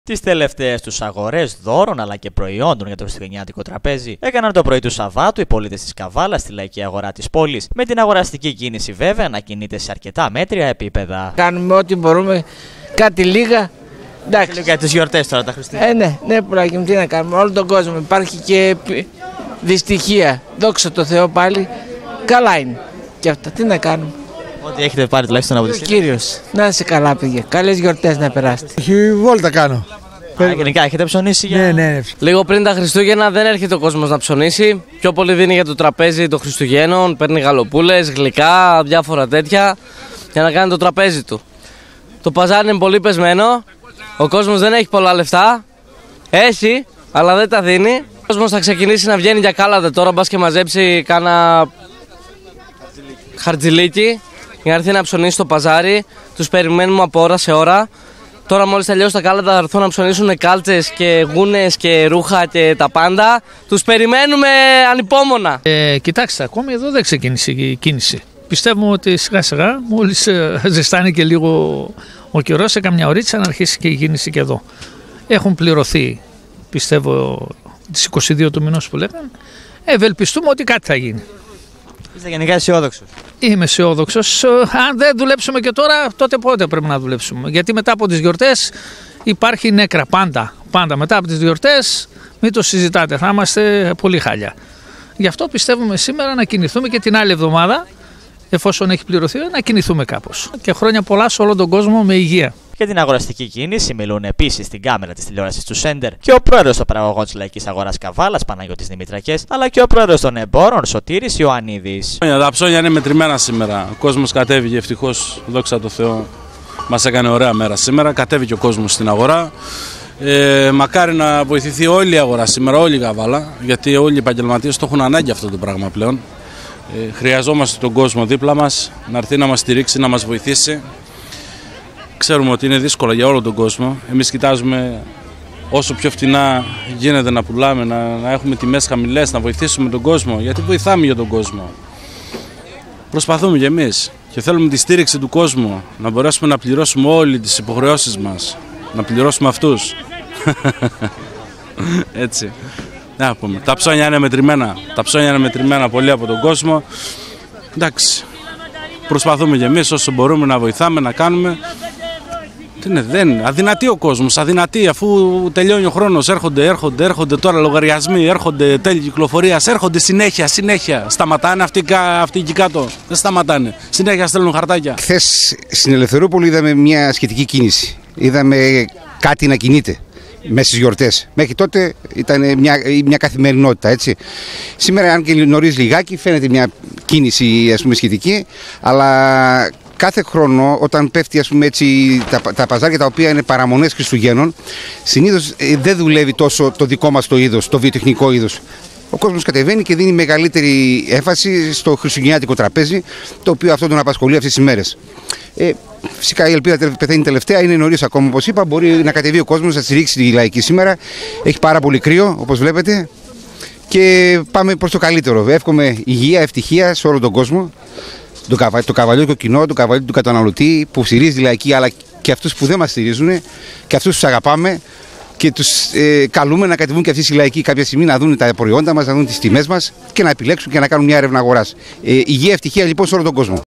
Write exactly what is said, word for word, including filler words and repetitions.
Τις τελευταίες τους αγορές δώρων αλλά και προϊόντων για το χριστουγεννιάτικο τραπέζι έκαναν το πρωί του Σαββάτου οι πολίτες της Καβάλας στη λαϊκή αγορά της πόλης, με την αγοραστική κίνηση βέβαια να κινείται σε αρκετά μέτρια επίπεδα. Κάνουμε ό,τι μπορούμε, κάτι λίγα. Εντάξει. Λίγο για τις γιορτές τώρα τα Χριστούγεννα. Ε, ναι, ναι, πουλάκι μου, τι να κάνουμε. Όλο τον κόσμο υπάρχει και δυστυχία. Δόξα τω Θεώ πάλι. Καλά είναι. Και αυτά, τι να κάνουμε. Ό,τι έχετε πάρει τουλάχιστον από τη στιγμή. Κύριος, να είσαι καλά, παιδιά. Καλές γιορτές να περάσετε. Όχι, βόλτα κάνω. Α, γενικά έχετε ψωνίσει για. Ναι, ναι. Λίγο πριν τα Χριστούγεννα δεν έρχεται ο κόσμος να ψωνίσει. Πιο πολύ δίνει για το τραπέζι των Χριστουγέννων. Παίρνει γαλοπούλες, γλυκά, διάφορα τέτοια για να κάνει το τραπέζι του. Το παζάρι είναι πολύ πεσμένο. Ο κόσμος δεν έχει πολλά λεφτά. Έχει, αλλά δεν τα δίνει. Ο κόσμος θα ξεκινήσει να βγαίνει για κάλατα τώρα. Μπας και μαζέψει κάνα χαρτζιλίκι για να έρθει να ψωνίσει στο παζάρι. Τους περιμένουμε από ώρα σε ώρα. Τώρα μόλις τελειώσει τα κάλατα θα έρθουν να ψωνίσουν κάλτσες και γούνες και ρούχα και τα πάντα. Τους περιμένουμε ανυπόμονα. Ε, κοιτάξτε, ακόμη εδώ δεν ξεκίνησε η κίνηση. Πιστεύουμε ότι σιγά σιγά μόλις ζεστάνει και λίγο ο καιρός, σε καμιά ωρίτσα να αρχίσει και η κίνηση και εδώ. Έχουν πληρωθεί, πιστεύω, τις είκοσι δύο του μηνός που λέγανε. Ευελπιστούμε ότι κάτι θα γίνει. Είστε γενικά αισιόδοξος? Είμαι αισιόδοξος. Αν δεν δουλέψουμε και τώρα, τότε πότε πρέπει να δουλέψουμε. Γιατί μετά από τις γιορτές υπάρχει νέκρα πάντα. Πάντα μετά από τις γιορτές, μην το συζητάτε, θα είμαστε πολύ χάλια. Γι' αυτό πιστεύουμε σήμερα να κινηθούμε και την άλλη εβδομάδα, εφόσον έχει πληρωθεί, να κινηθούμε κάπως. Και χρόνια πολλά σε όλο τον κόσμο με υγεία. Για την αγοραστική κίνηση μιλούν επίσης στην κάμερα της τηλεόρασης του Σέντερ και ο πρόεδρος των παραγωγών της λαϊκής αγοράς Καβάλας, Παναγιώτης Δημητρακές, αλλά και ο πρόεδρος των εμπόρων, Σωτήρης Ιωαννίδης. Τα ψώνια είναι μετρημένα σήμερα. Ο κόσμος κατέβηκε, ευτυχώς, δόξα τω Θεώ. Μας έκανε ωραία μέρα σήμερα. Κατέβηκε ο κόσμος στην αγορά. Ε, μακάρι να βοηθηθεί όλη η αγορά σήμερα, όλη η Καβάλα, γιατί όλοι οι επαγγελματίες το έχουν ανάγκη αυτό το πράγμα πλέον. Ε, χρειαζόμαστε τον κόσμο δίπλα μας, να έρθει να μας στηρίξει, να μας βοηθήσει. Ξέρουμε ότι είναι δύσκολο για όλο τον κόσμο. Εμείς κοιτάζουμε όσο πιο φτηνά γίνεται να πουλάμε, να, να έχουμε τιμές χαμηλές, να βοηθήσουμε τον κόσμο, γιατί βοηθάμε για τον κόσμο. Προσπαθούμε κι εμείς και θέλουμε τη στήριξη του κόσμου, να μπορέσουμε να πληρώσουμε όλες τις υποχρεώσεις μας, να πληρώσουμε αυτούς. Έτσι. Να πούμε. Τα ψώνια είναι μετρημένα. Τα ψώνια είναι μετρημένα πολύ από τον κόσμο. Εντάξει. Προσπαθούμε κι εμείς όσο μπορούμε να βοηθάμε, να κάνουμε. Τι είναι, δεν. Αδυνατεί ο κόσμος. Αδυνατεί αφού τελειώνει ο χρόνος. Έρχονται, έρχονται, έρχονται τώρα λογαριασμοί, έρχονται τέλη κυκλοφορίας, έρχονται συνέχεια, συνέχεια. Σταματάνε αυτοί, αυτοί εκεί κάτω. Δεν σταματάνε. Συνέχεια στέλνουν χαρτάκια. Χθες στην Ελευθερούπολη είδαμε μια σχετική κίνηση. Είδαμε κάτι να κινείται μέσα στις γιορτές. Μέχρι τότε ήταν μια, μια καθημερινότητα, έτσι. Σήμερα, αν και νωρίς λιγάκι, φαίνεται μια κίνηση, ας πούμε, σχετική, αλλά κάθε χρόνο όταν πέφτει, ας πούμε, έτσι, τα, τα παζάρια τα οποία είναι παραμονές Χριστουγέννων, συνήθως ε, δεν δουλεύει τόσο το δικό μας το είδος, το βιοτεχνικό είδος. Ο κόσμος κατεβαίνει και δίνει μεγαλύτερη έμφαση στο χριστουγεννιάτικο τραπέζι, το οποίο αυτό τον απασχολεί αυτές τις μέρες. Ε, φυσικά η ελπίδα πεθαίνει τελευταία, είναι νωρίς ακόμα, όπως είπα. Μπορεί να κατεβεί ο κόσμος, να στηρίξει τη λαϊκή σήμερα. Έχει πάρα πολύ κρύο, όπως βλέπετε. Και πάμε προς το καλύτερο. Εύχομαι υγεία, ευτυχία σε όλο τον κόσμο. Το, καβα, το καβαλιό κοινό, το καβαλιό του καταναλωτή που στηρίζει τη λαϊκή, αλλά και αυτούς που δεν μας στηρίζουν και αυτούς τους αγαπάμε. Και τους ε, καλούμε να κατεβούν και αυτοί οι λαϊκοί κάποια στιγμή να δουν τα προϊόντα μας, να δουν τις τιμές μας και να επιλέξουν και να κάνουν μια έρευνα αγοράς. Ε, υγεία, ευτυχία λοιπόν σε όλο τον κόσμο.